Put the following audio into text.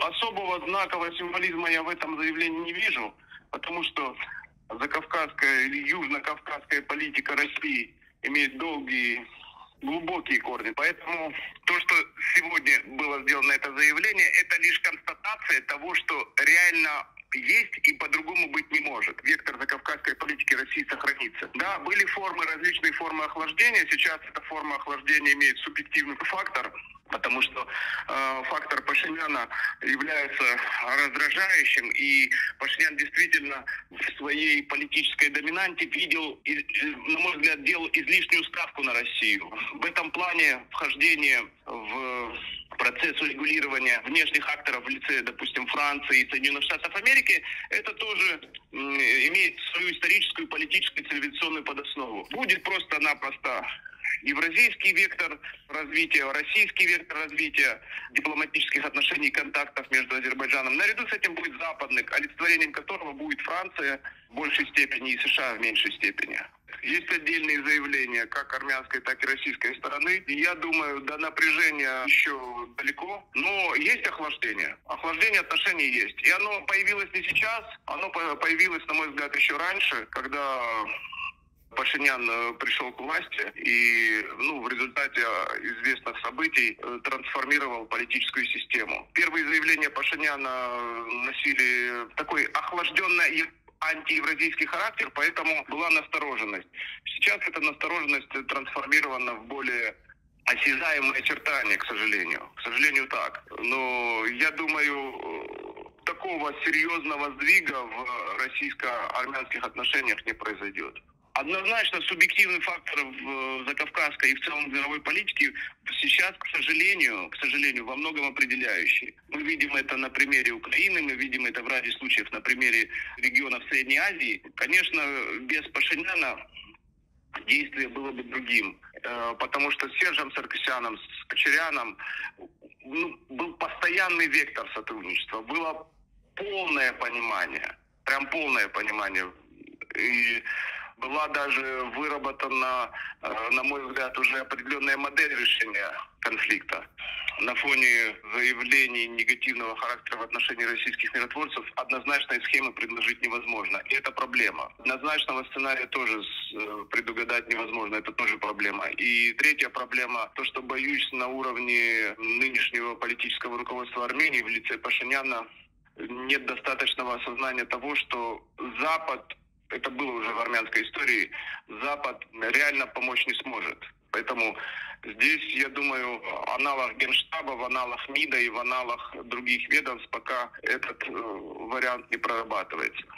особого знакового символизма я в этом заявлении не вижу, потому что закавказская или южно-кавказская политика России имеет долгие, глубокие корни. Поэтому то, что сегодня было сделано это заявление, это лишь констатация того, что реально есть и по-другому быть не может. Вектор закавказской политики России сохранится. Да, были различные формы охлаждения. Сейчас эта форма охлаждения имеет субъективный фактор, потому что фактор Пашиняна является раздражающим, и Пашинян действительно в своей политической доминанте видел, на мой взгляд, делал излишнюю ставку на Россию. В этом плане вхождение в процесс урегулирования внешних акторов в лице, допустим, Франции и Соединенных Штатов Америки, это тоже имеет свою историческую, политическую, цивилизационную подоснову. Будет просто-напросто евразийский вектор развития, российский вектор развития дипломатических отношений и контактов между Азербайджаном. Наряду с этим будет западный, олицетворением которого будет Франция в большей степени и США в меньшей степени. Есть отдельные заявления как армянской, так и российской стороны. И я думаю, до напряжения еще далеко, но есть охлаждение. Охлаждение отношений есть. И оно появилось не сейчас, оно появилось, на мой взгляд, еще раньше, когда Пашинян пришел к власти и в результате известных событий трансформировал политическую систему. Первые заявления Пашиняна носили такой охлажденный антиевразийский характер, поэтому была настороженность. Сейчас эта настороженность трансформирована в более осязаемые очертания, к сожалению. К сожалению, так. Но я думаю, такого серьезного сдвига в российско-армянских отношениях не произойдет. Однозначно субъективный фактор в закавказской и в целом в мировой политике сейчас, к сожалению, во многом определяющий. Мы видим это на примере Украины, мы видим это в ряде случаев на примере регионов Средней Азии. Конечно, без Пашиняна действие было бы другим, потому что с Сержем Саркисяном, с Кочаряном был постоянный вектор сотрудничества, было полное понимание, прям полное понимание. И была даже выработана, на мой взгляд, уже определенная модель решения конфликта. На фоне заявлений негативного характера в отношении российских миротворцев однозначной схемы предложить невозможно. И это проблема. Однозначного сценария тоже предугадать невозможно. Это тоже проблема. И третья проблема, то, что, боюсь, на уровне нынешнего политического руководства Армении в лице Пашиняна нет достаточного осознания того, что Запад, это было уже в армянской истории, Запад реально помочь не сможет. Поэтому здесь, я думаю, в аналах Генштаба, в аналах МИДа и в аналах других ведомств пока этот вариант не прорабатывается.